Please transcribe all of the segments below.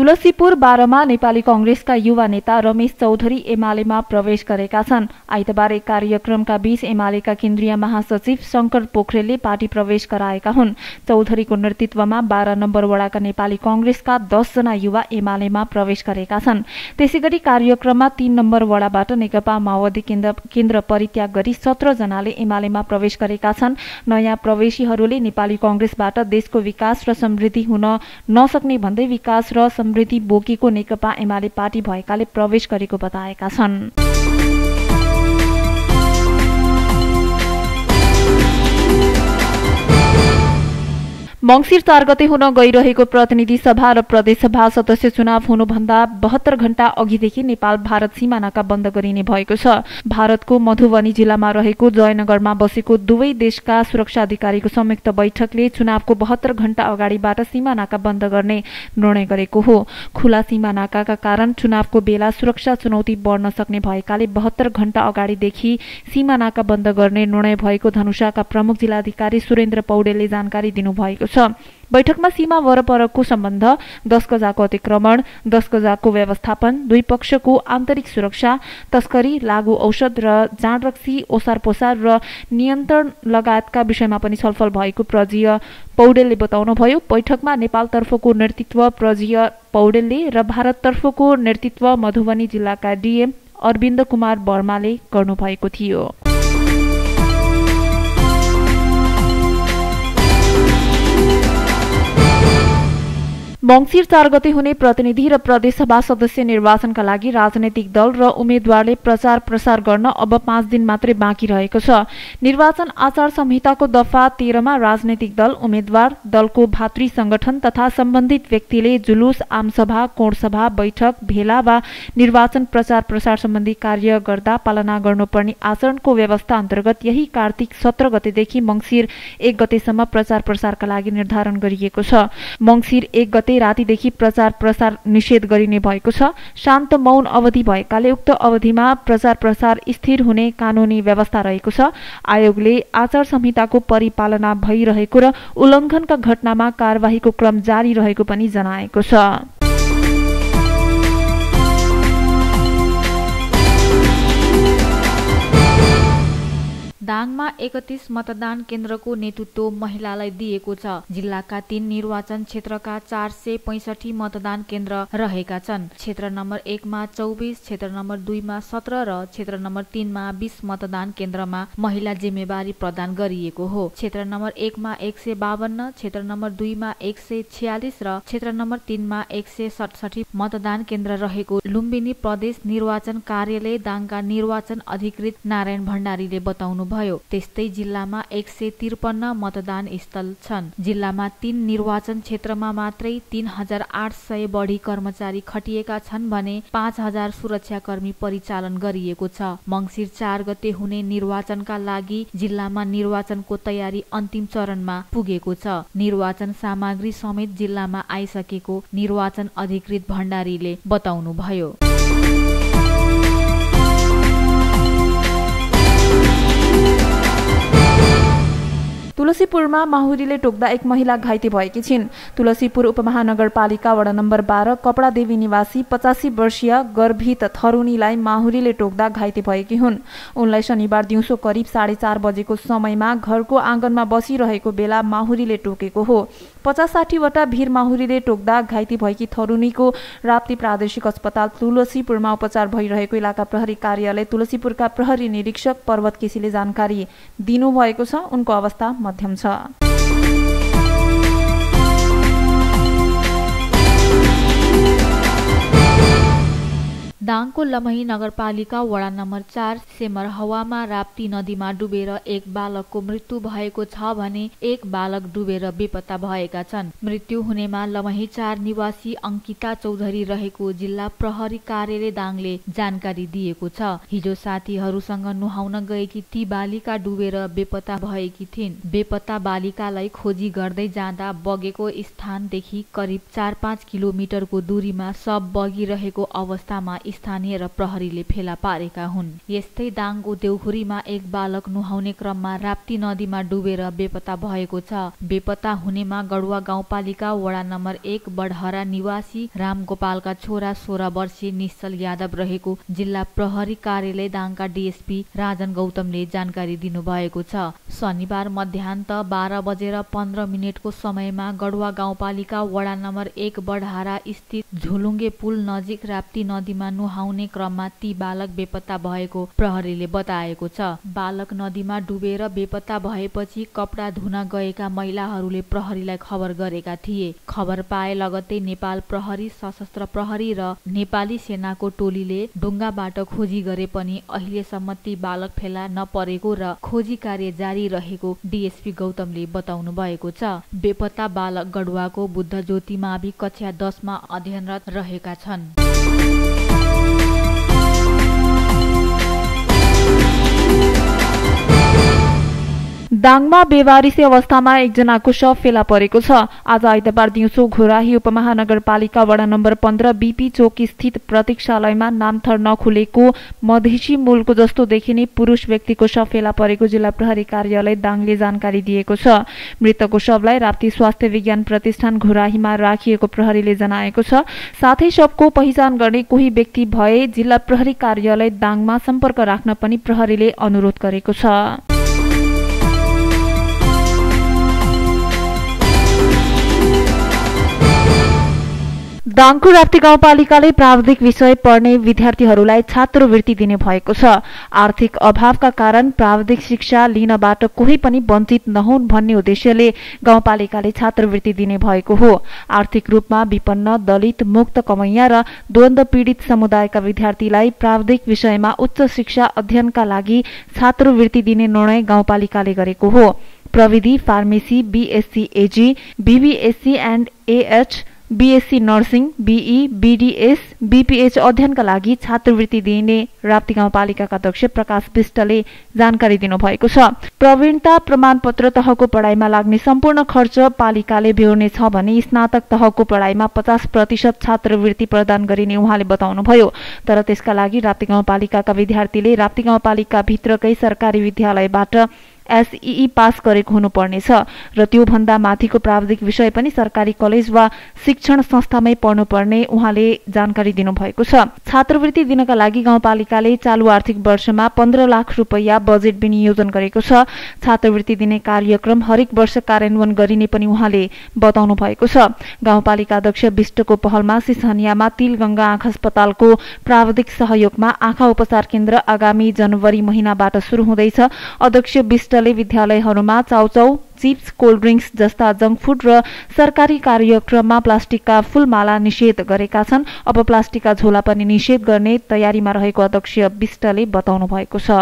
तुलसीपुर 12 मा नेपाली कांग्रेसका युवा नेता रमेश चौधरी एमालेमा प्रवेश गरेका छन्। आइतबार एक कार्यक्रमका बीच एमालेका केन्द्रीय महासचिव शंकर पोखरेलले पार्टी प्रवेश गराएका हुन्। चौधरीको नेतृत्वमा 12 नम्बर वडाका नेपाली कांग्रेसका 10 जना युवा एमालेमा प्रवेश गरेका छन्। त्यसैगरी कार्यक्रममा 3 नम्बर वडाबाट नेकपा माओवादी केन्द्र परित्याग गरी 17 जनाले एमालेमा प्रवेश गरेका छन्। नयाँ प्रवेशीहरूले नेपाली कांग्रेसबाट देशको विकास र समृद्धि हुन नसक्ने भन्दै विकास र समृद्धि बोकेको नेकपा एमाले पार्टी भएकाले प्रवेश गरेको बताएका छन्। मंगिर 4 गते हुन गइरहेको प्रतिनिधि सभा र प्रदेश सभा सदस्य चुनाव हुनुभन्दा 72 घण्टा अघिदेखि नेपाल भारत सीमा नाका बन्द गरिने भएको छ। भारतको मधुबनी जिल्लामा रहेको जयनगरमा बसेको दुवै देशका सुरक्षा अधिकारीको संयुक्त बैठकले चुनावको 72 घण्टा अगाडिबाट सीमा नाका बन्द गर्ने निर्णय गरेको हो। खुला सीमा नाकाका कारण चुनावको बेला सुरक्षा चुनौती बढ्न सक्ने भएकाले 72 घण्टा अगाडिदेखि सीमा नाका बन्द गर्ने निर्णय भएको धनुषाका प्रमुख जिल्लाधिकारी सुरेन्द्र पौडेलले जानकारी दिनुभएको छ। बैठकमा सीमा वरपरको सम्बन्ध, 10 गजाको अतिक्रमण, 10 गजाको व्यवस्थापन, दुई पक्षको आन्तरिक सुरक्षा, तस्करी, लागू औषध र जाँडरक्सी, ओसार पोसार र नियन्त्रण लगायतका विषयमा पनि छलफल भएको प्रजीय पौडेलले बताउनुभयो। बैठकमा नेपालतर्फको नेतृत्व प्रजीय पौडेलले र भारततर्फको नेतृत्व मधुबनी जिल्लाका डीएम अरविन्द कुमार वर्माले गर्नुभएको थियो। मंगिर 4 गते हुने प्रतिनिधि र प्रदेश सभा सदस्य निर्वाचनका लागि राजनैतिक दल र उम्मेद्वारले प्रचार प्रसार गर्न अब 5 दिन मात्रै बाँकी रहेको छ। निर्वाचन आचार संहिताको दफा 13 मा राजनैतिक दल, उम्मेद्वार, दलको भातृ संगठन तथा सम्बन्धित व्यक्तिले जुलुस, आमसभा, कोणसभा, बैठक, भेला वा निर्वाचन प्रचार प्रसार सम्बन्धी कार्य गर्दा पालना गर्नुपर्ने आचरणको व्यवस्था अन्तर्गत यही कार्तिक 17 गतेदेखि मंगिर 1 गतेसम्म प्रचार प्रसारका लागि निर्धारण गरिएको छ। मंगिर 1 गते रातिदेखि प्रचार प्रसार निषेध गरिने भएको छ। शान्त मौन अवधि भएकाले उक्त अवधिमा प्रचार प्रसार स्थिर हुने कानूनी व्यवस्था रहेको छ। आयोगले आचार संहिताको परिपालना भइरहेको र उल्लङ्घनका घटनामा कार्यवाहीको क्रम जारी रहेको पनि जनाएको छ। दाङमा 31 मतदान केन्द्रको नेतृत्व महिलालाई दिएको छ। जिल्लाका 3 निर्वाचन क्षेत्रका 465 मतदान केन्द्र रहेका छन्। क्षेत्र नम्बर 1 मा 24, क्षेत्र नम्बर 2 मा 17 र क्षेत्र नम्बर 3 मा 20 मतदान केन्द्रमा महिला जिम्मेवारी प्रदान गरिएको हो। क्षेत्र नम्बर 1 मा 152, क्षेत्र नम्बर 2 मा 146 र क्षेत्र नम्बर 3 मा 167 मतदान केन्द्र रहेको लुम्बिनी प्रदेश निर्वाचन कार्यालय दाङका निर्वाचन अधिकृत नारायण भण्डारीले बताउनु भयो। त्यस्तै जिल्लामा 153 मतदान स्थल छन्। जिल्लामा 3 निर्वाचन क्षेत्रमा मात्रै 3800 बढी कर्मचारी खटिएका छन् भने 5000 सुरक्षाकर्मी परिचालन गरिएको छ। मंगिर 4 गते हुने निर्वाचनका लागि जिल्लामा निर्वाचनको तयारी अन्तिम चरणमा पुगेको छ। निर्वाचन सामग्री समेत जिल्लामा आइसकेको निर्वाचन अधिकृत भण्डारीले बताउनुभयो। तुलसीपुरमा माहुरीले टोक्दा एक महिला घाइते भएकी छिन्। तुलसीपुर उपमहानगरपालिका वडा नम्बर 12 कपडादेवी निवासी 85 वर्षीय गर्भित थरुनीलाई माहुरीले टोक्दा घाइते भएकी हुन्। उनलाई शनिबार दिउँसो करिब 4:30 बजेको समयमा घरको आँगनमा बसिरहेको बेला माहुरीले टोकेको हो। 50-60 वटा भिर माहुरीले टोक्दा घाइते भएकी थरुनीको राप्ती प्रादेशिक अस्पताल तुलसीपुरमा उपचार भइरहेको इलाका प्रहरी कार्यालय तुलसीपुरका प्रहरी निरीक्षक पर्वत केसीले जानकारी दिनुभएको छ। उनको अवस्था मध्यम छ। दाङको लमही नगरपालिका वडा नम्बर 4 सेमरहवामा राप्ती नदीमा डुबेर एक बालकको मृत्यु भएको छ भने एक बालक डुबेर बेपत्ता भएका छन्। मृत्यु हुनेमा लमही 4 निवासी अंकिता चौधरी रहेको जिल्ला प्रहरी कार्यालय दाङले जानकारी दिएको छ। हिजो साथीहरूसँग नुहाउन गएकी ती बालिका डुबेर बेपत्ता भएकी थिइन्। बेपत्ता बालिकालाई खोजी गर्दै जाँदा बगेको स्थानदेखि करिब 4-5 किलोमिटरको दूरीमा शव बगिरहेको अवस्थामा स्थानीय र प्रहरीले फेला पारेका हुन्। यस्तै दाङको देउखुरीमा एक बालक नुहाउने क्रममा राप्ती नदीमा डुबेर बेपत्ता भएको छ। बेपत्ता हुनेमा गढुवा गाउँपालिका वडा नम्बर 1 बडहरा निवासी रामगोपालका छोरा 16 वर्षीय निश्चल यादव रहेको जिल्ला प्रहरी कार्यालय दाङका डीएसपी राजन गौतमले जानकारी दिनुभएको छ। शनिबार मध्यान्त 12:15 को समयमा गढुवा गाउँपालिका वडा नम्बर 1 बडहरा स्थित झुलुङ्गे पुल नजिक राप्ती नदीमा नुहाउने क्रममा ती बालक बेपत्ता भएको प्रहरीले बताएको छ। बालक नदीमा डुबेर बेपत्ता भएपछि कपडा धुन गएका महिलाहरूले प्रहरीलाई खबर गरेका थिए। खबर पाए लगत्तै नेपाल प्रहरी, सशस्त्र प्रहरी र नेपाली सेनाको टोलीले डुङ्गाबाट खोजी गरे पनि अहिलेसम्म ती बालक फेला नपरेको र खोजी कार्य जारी रहेको डीएसपी गौतमले बताउनु भएको छ। बेपत्ता बालक गढुवाको बुद्ध ज्योति मावि कक्षा 10 मा अध्ययनरत रहेका छन्। दाङमा बेवारिसी अवस्थामा एकजनाको शव फेला परेको छ। आज आइतबार दिउँसो घोराही उपमहानगरपालिका वडा नम्बर 15 बीपी चोक स्थित प्रतीक्षालयमा नामथर नखुलेको मधेसी मूलको जस्तो देखिने पुरुष व्यक्तिको शव फेला परेको जिल्ला प्रहरी कार्यालय दाङले जानकारी दिएको छ। मृतकको शवलाई राप्ती स्वास्थ्य विज्ञान प्रतिष्ठान घोराहीमा राखिएको प्रहरीले जनाएको छ। साथै शवको पहिचान गर्ने कोही व्यक्ति भए जिल्ला प्रहरी कार्यालय दाङमा सम्पर्क राख्न पनि प्रहरीले अनुरोध गरेको छ। दाङको राप्ती गाउँपालिकाले प्राविधिक विषय पढ्ने विद्यार्थीहरूलाई छात्रवृत्ति दिने भएको छ। आर्थिक अभावका कारण प्राविधिक शिक्षा लिनबाट कोही पनि वञ्चित नहुन् भन्ने उद्देश्यले गाउँपालिकाले छात्रवृत्ति दिने भएको हो। आर्थिक रूपमा विपन्न, दलित, मुक्त कमैया र द्वन्द्व पीडित समुदायका विद्यार्थीलाई प्राविधिक विषयमा उच्च शिक्षा अध्ययनका लागि छात्रवृत्ति दिने निर्णय गाउँपालिकाले गरेको हो। प्रविधि, pharmacy, BSc Ag, BBSc and AH, BSc nursing, BE, BDS, BPH अध्ययनका लागि छात्रवृत्ति दिने राप्ती गाउँपालिकाका अध्यक्ष प्रकाश विष्टले जानकारी दिनुभएको छ। प्रवीणता प्रमाणपत्र तहको पढाइमा लाग्ने सम्पूर्ण खर्च पालिकाले बेहोर्ने छ भने स्नातक तहको पढाइमा 50% छात्रवृत्ति प्रदान गरिने उहाँले बताउनुभयो। तर त्यसका लागि राप्ती गाउँपालिकाका विद्यार्थीले राप्ती गाउँपालिका भित्रकै सरकारी विद्यालयबाट एसईई पास गरेको हुनुपर्नेछ र त्यो भन्दा माथिको प्राविधिक विषय पनि सरकारी कलेज वा शिक्षण संस्थामै पढ्नुपर्ने उहाँले जानकारी दिनुभएको छ। छात्रवृत्ति दिनका लागि गाउँपालिकाले चालु आर्थिक वर्षमा 15 लाख रुपैयाँ बजेट विनियोजन गरेको छ। छात्रवृत्ति दिने कार्यक्रम हरेक वर्ष कार्यान्वयन गरिने पनि उहाँले बताउनु भएको छ। गाउँपालिका अध्यक्ष विष्टको पहलमा सिसहनियामा तिलगंगा आँखा अस्पतालको प्राविधिक सहयोगमा आँखा उपचार केन्द्र आगामी जनवरी महिनाबाट शुरू हुँदैछ। अध्यक्ष विष्ट विद्यालयहरूमा चाउचाउ, चिप्स, कोल्ड ड्रिंक्स जस्ता जंक फूड र सरकारी कार्यक्रममा प्लास्टिकका फूलमाला निषेध गरेका छन्। अब प्लास्टिकका झोला पनि निषेध गर्ने तयारीमा रहेको अध्यक्ष विष्टले बताउनु भएको छ।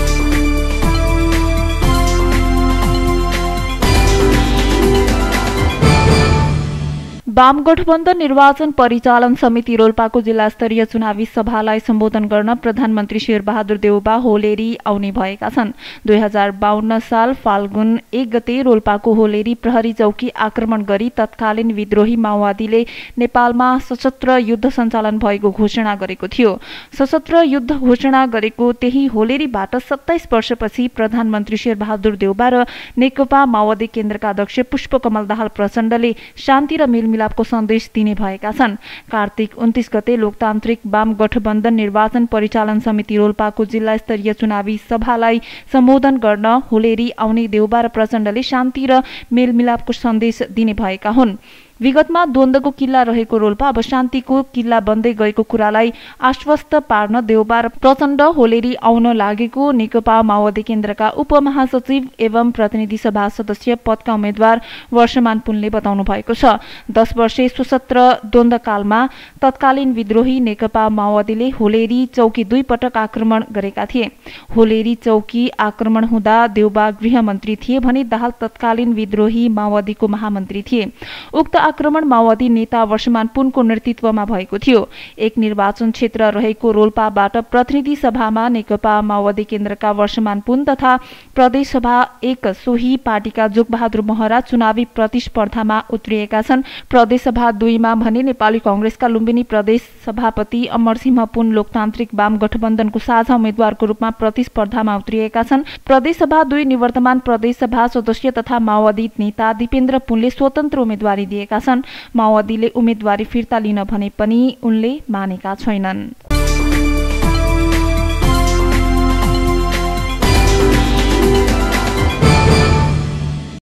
वामगठबन्धन निर्वाचन परिचालन समिति रोल्पाको जिल्ला स्तरीय चुनावी सभालाई सम्बोधन गर्न प्रधानमन्त्री शेरबहादुर देउबा होलेरी आउने भएका छन्। 2052 साल फाल्गुन 1 गते रोल्पाको होलेरी प्रहरी चौकी आक्रमण गरी तत्कालीन विद्रोही माओवादीले नेपालमा सशस्त्र युद्ध सञ्चालन भएको घोषणा गरेको थियो। सशस्त्र युद्ध घोषणा गरेको त्यही होलेरीबाट 27 वर्षपछि प्रधानमन्त्री शेरबहादुर देउबा र नेकपा माओवादी केन्द्रका अध्यक्ष पुष्पकमल दाहाल प्रचण्डले शान्ति र मेलमिलाप को सन्देश दिने भएका छन्। कार्तिक 29 गते लोकतान्त्रिक वाम गठबन्धन निर्वाचन परिचालन समिति रोल्पाको जिल्ला स्तरीय चुनावी सभालाई सम्बोधन गर्न होलेरी आउने देउबा र प्रचण्डले शान्ति र मेलमिलापको सन्देश दिने भएका हुन्। विगतमा द्वन्द्वको किल्ला रहेको रोल्पा अब शान्तिको किल्ला बन्दै गएको कुरालाई आश्वस्त पार्न देउबा र प्रचण्ड होलेरी आउन लागेको नेकपा माओवादी केन्द्रका उपमहासचिव एवं प्रतिनिधि सभा सदस्य पदका उम्मेद्वार वर्षमान पुनले बताउनु भएको छ। 10 वर्षे सशस्त्र द्वन्द्वकालमा तत्कालीन विद्रोही नेकपा माओवादीले होलेरी चौकी 2 पटक आक्रमण गरेका थिए। होलेरी चौकी आक्रमण हुँदा देउबा गृहमन्त्री थिए भने दाहाल तत्कालीन विद्रोही माओवादीको महामन्त्री थिए। उक्त आक्रमण माओवादी नेता वर्षमान पुनको नेतृत्वमा भएको थियो। एक निर्वाचन क्षेत्र रहेको रोल्पाबाट प्रतिनिधि सभामा नेकपा माओवादी केन्द्रका वर्षमान पुन तथा प्रदेश सभा 1 सोही पार्टीका जोगबहादुर महरा चुनावी प्रतिस्पर्धामा उत्रिएका छन्। प्रदेश सभा 2 मा भने नेपाली कांग्रेसका लुम्बिनी प्रदेश सभापति अमरसिंह पुन लोकतान्त्रिक वाम गठबन्धनको साझा उम्मेद्वारको रूपमा प्रतिस्पर्धामा उत्रिएका छन्। प्रदेश सभा 2 निवर्तमान प्रदेश सभा सदस्य तथा माओवादी नेता दिपेन्द्र पुनले स्वतन्त्र उम्मेदवारी दिएका छन्। माओवादीले उम्मेदवारी फिर्ता लिन भने पनि उनले मानेका छैनन्।